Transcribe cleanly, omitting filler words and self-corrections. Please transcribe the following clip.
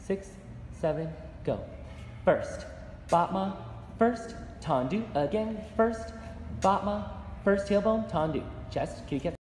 6, 7, go. First, Batma, first, Tendu, again, first, Batma, first tailbone, Tendu, chest, kitty cat.